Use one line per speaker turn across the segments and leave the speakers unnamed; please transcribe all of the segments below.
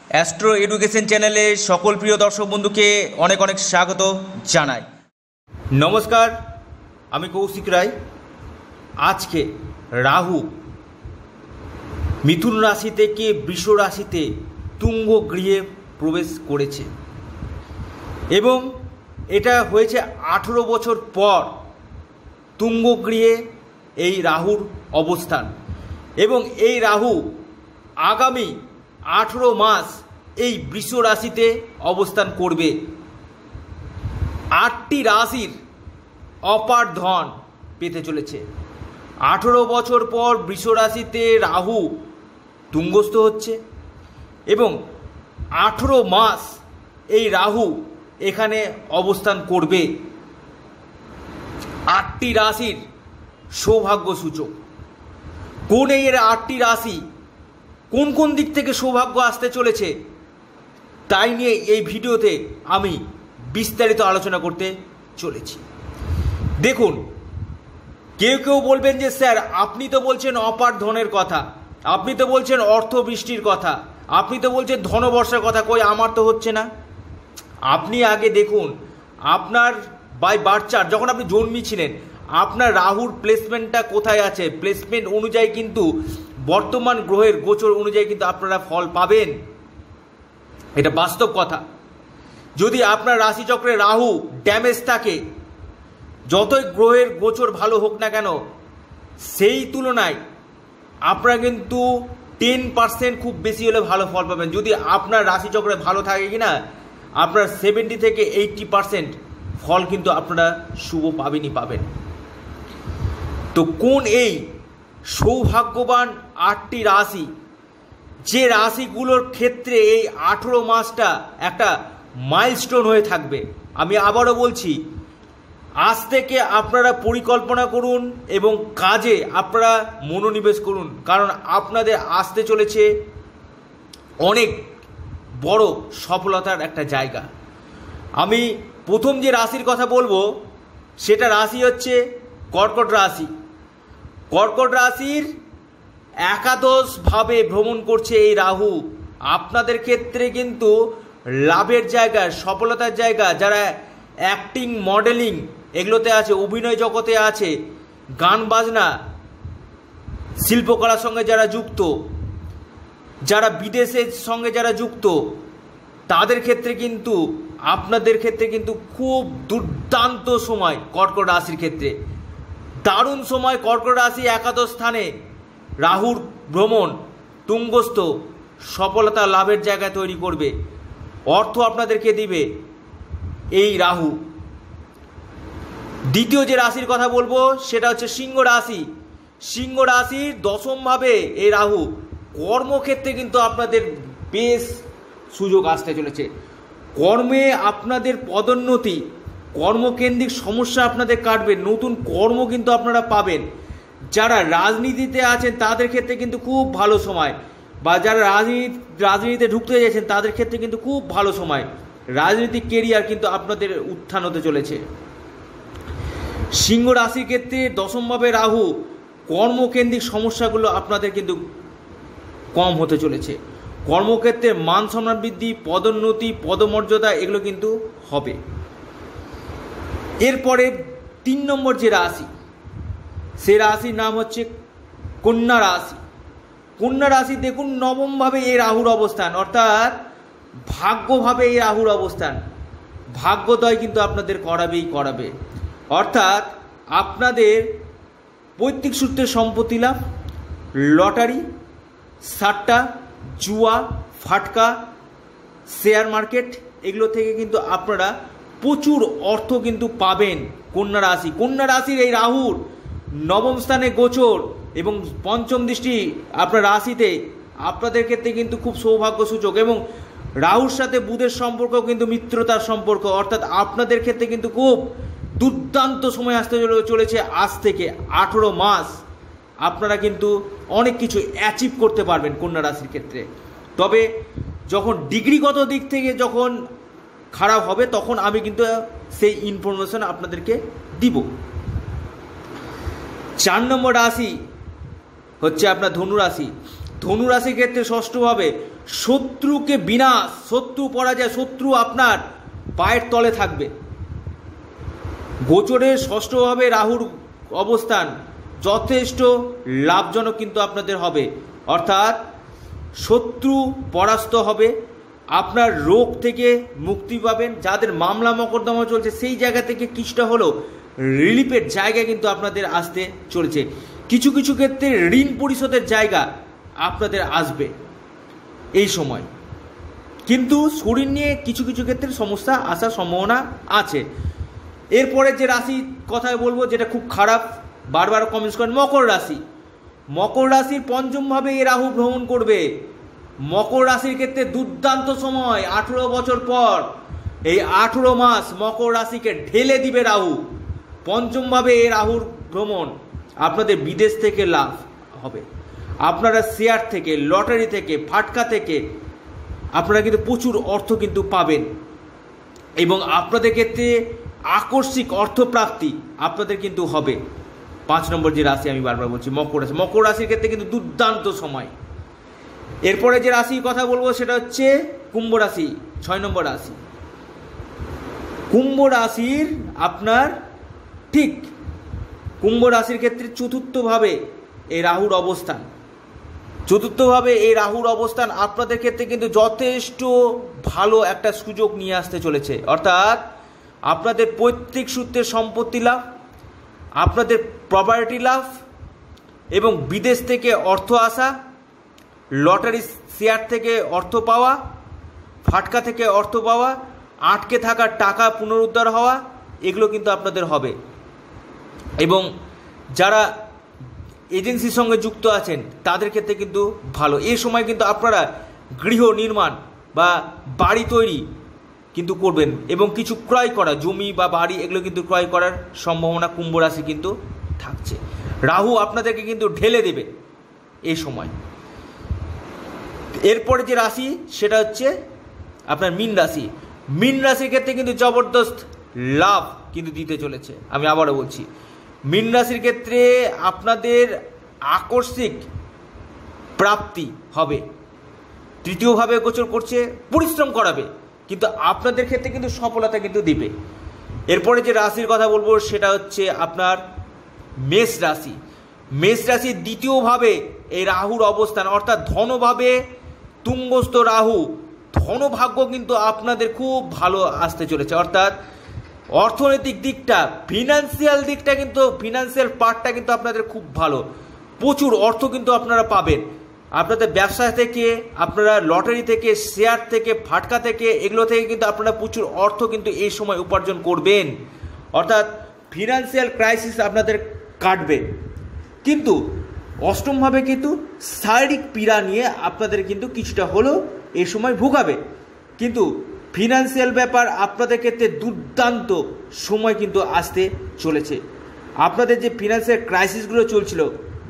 Astro education চ্যানেলে সকল প্রিয় দর্শক বন্ধুকে অনেক অনেক স্বাগত জানাই। নমস্কার, আমি কৌশিক রায়। আজকে রাহু মিথুন রাশি থেকে বৃষ রাশিতে তুঙ্গ গৃহে প্রবেশ করেছে এবং এটা হয়েছে 18 বছর পর তুঙ্গ গৃহে এই রাহুর অবস্থান। এবং এই রাহু আগামী 18 মাস এই বৃষ রাশিতে অবস্থান করবে। 8টি রাশির অপার ধন পেতে চলেছে। 18 বছর পর বৃষ রাশিতে রাহু তুঙ্গস্থ হচ্ছে এবং 18 মাস এই রাহু এখানে অবস্থান করবে। 8টি রাশির সৌভাগ্য সূচক। কোন এই 8টি রাশি কোন কোন দিক থেকে সৌভাগ্য আসতে চলেছে তাই নিয়ে এই ভিডিওতে আমি বিস্তারিত আলোচনা করতে চলেছি। দেখুন, কেউ কেউ বলবেন যে স্যার আপনি তো বলছেন অপার ধনের কথা, আপনি তো বলছেন অর্থ বৃষ্টির কথা, আপনি তো বলছেন ধনবর্ষার কথা, কই আমার তো হচ্ছে না। আপনি আগে দেখুন আপনার বাই বার্থ চার্ট, যখন আপনি জন্মেছিলেন আপনার রাহুর প্লেসমেন্টটা কোথায় আছে। প্লেসমেন্ট অনুযায়ী কিন্তু বর্তমান গ্রহের গোচর অনুযায়ী কিন্তু আপনারা ফল পাবেন, এটা বাস্তব কথা। যদি আপনার রাশিচক্রে রাহু ড্যামেজ থাকে, যতই গ্রহের গোচর ভালো হোক না কেন, সেই তুলনায় আপনারা কিন্তু 10% খুব বেশি হলে ভালো ফল পাবেন। যদি আপনার রাশিচক্রে ভালো থাকে কিনা, আপনার 70 থেকে 80% ফল কিন্তু আপনারা শুভ পাবেনই পাবেন। তো কোন এই সৌভাগ্যবান 8টি রাশি, যে রাশিগুলোর ক্ষেত্রে এই 18 মাসটা একটা মাইলস্টোন হয়ে থাকবে। আমি আবারও বলছি, আজ থেকে আপনারা পরিকল্পনা করুন এবং কাজে আপনারা মনোনিবেশ করুন, কারণ আপনাদের আসতে চলেছে অনেক বড় সফলতার একটা জায়গা। আমি প্রথম যে রাশির কথা বলবো সেটা রাশি হচ্ছে কর্কট রাশি। কর্কট রাশির একাদশভাবে ভ্রমণ করছে এই রাহু। আপনাদের ক্ষেত্রে কিন্তু লাভের জায়গা, সফলতার জায়গা, যারা অ্যাক্টিং, মডেলিং এগুলোতে আছে, অভিনয় জগতে আছে, গান বাজনা, শিল্পকলার সঙ্গে যারা যুক্ত, যারা বিদেশের সঙ্গে যারা যুক্ত, তাদের ক্ষেত্রে কিন্তু আপনাদের ক্ষেত্রে কিন্তু খুব দুর্দান্ত সময়। কর্কট রাশির ক্ষেত্রে দারুণ সময়। কর্কট রাশি একাদশ স্থানে রাহুর ভ্রমণ তুঙ্গস্থ সফলতা লাভের জায়গা তৈরি করবে। অর্থ আপনাদেরকে দিবে এই রাহু। দ্বিতীয় যে রাশির কথা বলবো সেটা হচ্ছে সিংহ রাশি। সিংহ রাশির দশমভাবে এই রাহু। কর্মক্ষেত্রে কিন্তু আপনাদের বেশ সুযোগ আসতে চলেছে। কর্মে আপনাদের পদোন্নতি, কর্মকেন্দ্রিক সমস্যা আপনাদের কাটবে, নতুন কর্ম কিন্তু আপনারা পাবেন। যারা রাজনীতিতে আছেন তাদের ক্ষেত্রে কিন্তু খুব ভালো সময়, বা যারা রাজনীতিতে ঢুকতে চাইছেন তাদের ক্ষেত্রে কিন্তু খুব ভালো সময়। রাজনৈতিক কেরিয়ার কিন্তু আপনাদের উত্থান হতে চলেছে। সিংহ রাশির ক্ষেত্রে দশমভাবে রাহু, কর্মকেন্দ্রিক সমস্যাগুলো আপনাদের কিন্তু কম হতে চলেছে। কর্মক্ষেত্রে মান সম্মান বৃদ্ধি, পদোন্নতি, পদমর্যাদা এগুলো কিন্তু হবে। এরপরে 3 নম্বর যে রাশি, সে রাশির নাম হচ্ছে কন্যা রাশি। কন্যা রাশি দেখুন, নবমভাবে এই রাহুর অবস্থান, অর্থাৎ ভাগ্যভাবে এই রাহুর অবস্থান। ভাগ্যোদয় কিন্তু আপনাদের করাবে। অর্থাৎ আপনাদের পৈতৃক সূত্রে সম্পত্তি লাভ, লটারি, সাট্টা, জুয়া, ফাটকা, শেয়ার মার্কেট এগুলো থেকে কিন্তু আপনারা প্রচুর অর্থ কিন্তু পাবেন। কন্যা রাশি, কন্যা রাশির এই রাহুর নবম স্থানে গোচর এবং পঞ্চম দৃষ্টি আপনার রাশিতে, আপনাদের ক্ষেত্রে কিন্তু খুব সৌভাগ্য সূচক। এবং রাহুর সাথে বুধের সম্পর্ক কিন্তু মিত্রতার সম্পর্ক, অর্থাৎ আপনাদের ক্ষেত্রে কিন্তু খুব দুর্দান্ত সময় আসতে চলেছে। আজ থেকে 18 মাস আপনারা কিন্তু অনেক কিছু অ্যাচিভ করতে পারবেন কন্যা রাশির ক্ষেত্রে। তবে যখন ডিগ্রিগত দিক থেকে যখন খারাপ হবে তখন আমি কিন্তু সেই ইনফরমেশন আপনাদেরকে দিব। 4 নম্বর রাশি হচ্ছে আপনার ধনু রাশি। ধনু রাশির ক্ষেত্রে ষষ্ঠভাবে শত্রুকে বিনাশ, শত্রু পরাজয়, শত্রু আপনার পায়ের তলে থাকবে। গোচরের ষষ্ঠভাবে রাহুর অবস্থান যথেষ্ট লাভজনক কিন্তু আপনাদের হবে, অর্থাৎ শত্রু পরাস্ত হবে, আপনার রোগ থেকে মুক্তি পাবেন, যাদের মামলা মকদ্দমা চলছে সেই জায়গা থেকে কিছুটা হলেও রিলিফের জায়গা কিন্তু আপনাদের আসতে চলেছে। কিছু কিছু ক্ষেত্রে ঋণ পরিশোধের জায়গা আপনাদের আসবে এই সময়, কিন্তু শরীর নিয়ে কিছু কিছু ক্ষেত্রে সমস্যা আসার সম্ভাবনা আছে। এরপরে যে রাশি কথা বলবো যেটা খুব খারাপ, বারবার কমেন্টস করেন, মকর রাশি। মকর রাশির পঞ্চমভাবে এ রাহু ভ্রমণ করবে। মকর রাশির ক্ষেত্রে দুর্দান্ত সময়, 18 বছর পর এই 18 মাস মকর রাশিকে ঢেলে দিবে রাহু। পঞ্চমভাবে এ রাহুর ভ্রমণ, আপনাদের বিদেশ থেকে লাভ হবে, আপনারা শেয়ার থেকে, লটারি থেকে, ফাটকা থেকে আপনারা কিন্তু প্রচুর অর্থ কিন্তু পাবেন, এবং আপনাদের ক্ষেত্রে আকস্মিক অর্থপ্রাপ্তি আপনাদের কিন্তু হবে। 5 নম্বর যে রাশি আমি বারবার বলছি মকর রাশি, মকর রাশির ক্ষেত্রে কিন্তু দুর্দান্ত সময়। এরপরে যে রাশির কথা বলবো সেটা হচ্ছে কুম্ভ রাশি, 6 নম্বর রাশি। কুম্ভ রাশির আপনার ঠিক কুম্ভ রাশির ক্ষেত্রে চতুর্থভাবে এই রাহুর অবস্থান, চতুর্থভাবে এই রাহুর অবস্থান আপনাদের ক্ষেত্রে কিন্তু যথেষ্ট ভালো একটা সুযোগ নিয়ে আসতে চলেছে, অর্থাৎ আপনাদের পৈতৃক সূত্রে সম্পত্তি লাভ, আপনাদের প্রপার্টি লাভ, এবং বিদেশ থেকে অর্থ আসা, লটারি শেয়ার থেকে অর্থ পাওয়া, ফাটকা থেকে অর্থ পাওয়া, আটকে থাকা টাকা পুনরুদ্ধার হওয়া, এগুলো কিন্তু আপনাদের হবে। এবং যারা এজেন্সির সঙ্গে যুক্ত আছেন তাদের ক্ষেত্রে কিন্তু ভালো। এই সময় কিন্তু আপনারা গৃহ নির্মাণ বা বাড়ি তৈরি কিন্তু করবেন, এবং কিছু ক্রয় করা, জমি বা বাড়ি এগুলো কিন্তু ক্রয় করার সম্ভাবনা কুম্ভ রাশি কিন্তু থাকছে। রাহু আপনাদেরকে কিন্তু ঢেলে দেবে এই সময়। এরপরে যে রাশি সেটা হচ্ছে আপনার মীন রাশি। মীন রাশির ক্ষেত্রে কিন্তু জবরদস্ত লাভ কিন্তু দিতে চলেছে। আমি আবারও বলছি, মীন রাশির ক্ষেত্রে আপনাদের আকস্মিক প্রাপ্তি হবে। তৃতীয়ভাবে গোচর করছে, পরিশ্রম করাবে, কিন্তু আপনাদের ক্ষেত্রে কিন্তু সফলতা কিন্তু দিবে। এরপরে যে রাশির কথা বলবো সেটা হচ্ছে আপনার মেষ রাশি। মেষ রাশির দ্বিতীয়ভাবে এই রাহুর অবস্থান, অর্থাৎ ধনভাবে তুঙ্গস্থ রাহু, ধনভাগ্য কিন্তু আপনাদের খুব ভালো আসতে চলেছে, অর্থাৎ অর্থনৈতিক দিকটা, ফিনান্সিয়াল দিকটা কিন্তু, ফিনান্সিয়াল পার্টটা কিন্তু আপনাদের খুব ভালো, প্রচুর অর্থ কিন্তু আপনারা পাবেন। আপনাদের ব্যবসা থেকে, আপনারা লটারি থেকে, শেয়ার থেকে, ফাটকা থেকে, এগুলো থেকে কিন্তু আপনারা প্রচুর অর্থ কিন্তু এই সময় উপার্জন করবেন, অর্থাৎ ফিনান্সিয়াল ক্রাইসিস আপনাদের কাটবে। কিন্তু অষ্টমভাবে কিন্তু শারীরিক পীড়া নিয়ে আপনাদের কিন্তু কিছুটা হলেও এই সময় ভোগাবে, কিন্তু ফিনান্সিয়াল ব্যাপার আপনাদের ক্ষেত্রে দুর্দান্ত সময় কিন্তু আসতে চলেছে। আপনাদের যে ফিনান্সিয়াল ক্রাইসিসগুলো চলছিল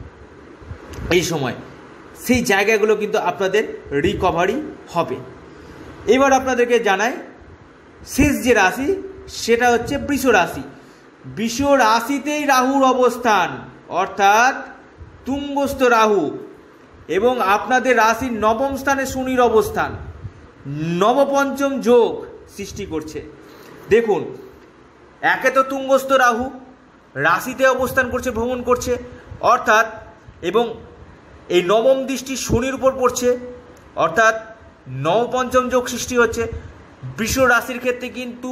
এই সময়, সেই জায়গাগুলো কিন্তু আপনাদের রিকভারি হবে। এবার আপনাদেরকে জানাই শেষ যে রাশি সেটা হচ্ছে বৃষ রাশি। বৃষ রাশিতেই রাহুর অবস্থান, অর্থাৎ তুঙ্গস্থ রাহু, এবং আপনাদের রাশির নবম স্থানে শনির অবস্থান, নবপঞ্চম যোগ সৃষ্টি করছে। দেখুন, একে তো তুঙ্গস্থ রাহু রাশিতে অবস্থান করছে, ভ্রমণ করছে, অর্থাৎ, এবং এই নবম দৃষ্টি শনির উপর পড়ছে, অর্থাৎ নবপঞ্চম যোগ সৃষ্টি হচ্ছে। বৃষ রাশির ক্ষেত্রে কিন্তু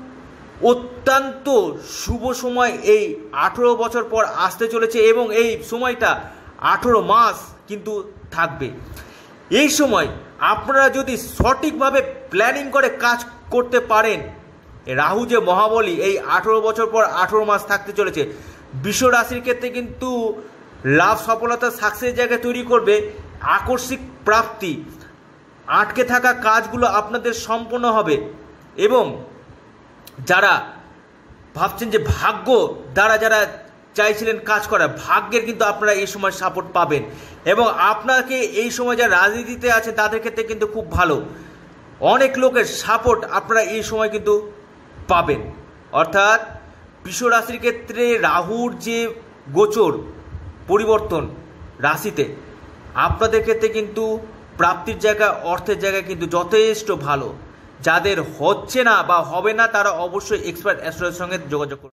অত্যন্ত শুভ সময় এই 18 বছর পর আসতে চলেছে, এবং এই সময়টা 18 মাস কিন্তু থাকবে। এই সময় আপনারা যদি সঠিকভাবে প্ল্যানিং করে কাজ করতে পারেন, রাহু যে মহাবলী এই 18 বছর পর 18 মাস থাকতে চলেছে, বৃষ রাশির ক্ষেত্রে কিন্তু লাভ, সফলতা, সাকসেস জায়গা তৈরি করবে, আকস্মিক প্রাপ্তি, আটকে থাকা কাজগুলো আপনাদের সম্পন্ন হবে, এবং যারা ভাবছেন যে ভাগ্য দ্বারা যারা চাইছিলেন কাজ করা, ভাগ্যের কিন্তু আপনারা এই সময় সাপোর্ট পাবেন, এবং আপনাকে এই সময় যারা রাজনীতিতে আছে তাদের ক্ষেত্রে কিন্তু খুব ভালো, অনেক লোকের সাপোর্ট আপনারা এই সময় কিন্তু পাবেন। অর্থাৎ বৃষ রাশির ক্ষেত্রে রাহুর যে গোচর পরিবর্তন রাশিতে, আপনাদের ক্ষেত্রে কিন্তু প্রাপ্তির জায়গা, অর্থের জায়গা কিন্তু যথেষ্ট ভালো। যাদের হচ্ছে না বা হবে না তারা অবশ্যই এক্সপার্ট অ্যাস্ট্রোলজারের সঙ্গে যোগাযোগ করুন।